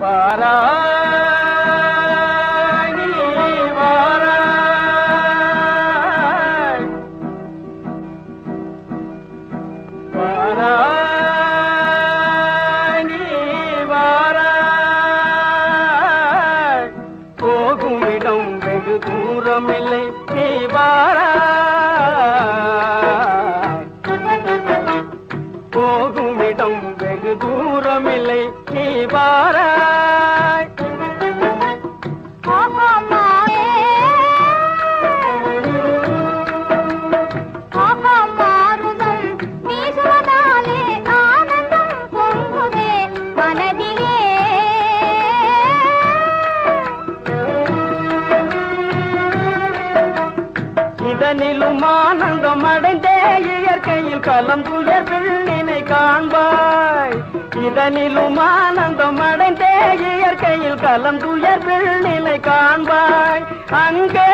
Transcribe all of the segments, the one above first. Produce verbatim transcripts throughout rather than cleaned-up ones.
இதனிலும் ஆனந்தம் அடைந்தே இயற்கையில் கலம் துயர் நிலை காண்பாய் அங்கே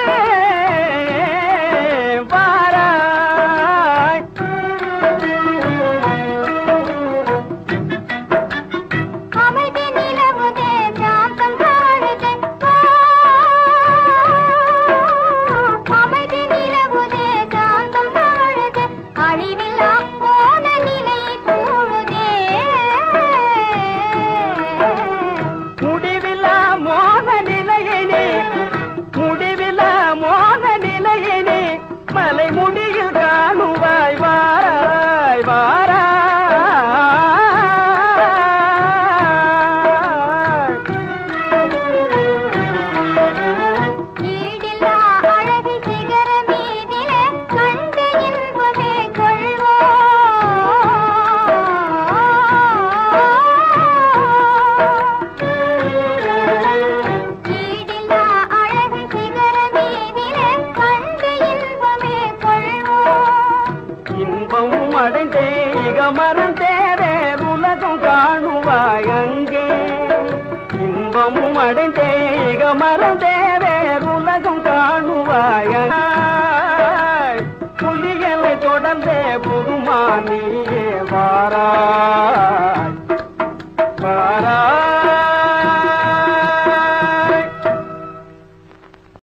பாராய் அமைதி நிலவுதே சாந்தம் காணுதே அமைதி நிலவுதே சாந்தம் காணுதே அழிவில்லா போன நிலை கூடுதே முடிவில்லா மோன நிலையினே முடிவில்லா மோன நிலையினே மலை முடியில் காணுவாய் வாராய் வாராய் ஈடில்லா அழகு சிகர மீதிலே கண்டு இன்பமே கொள்வோம் ஈடில்லா அழகு சிகர மீதிலே கண்டு இன்பமே கொள்வோம் இன்பமும் அடைந்தே இகமரம் தேரே உலகம் காணுவாய் அங்கே இன்பமும் அடைந்தே இகமரம் தேரே உலகம் காணுவாய்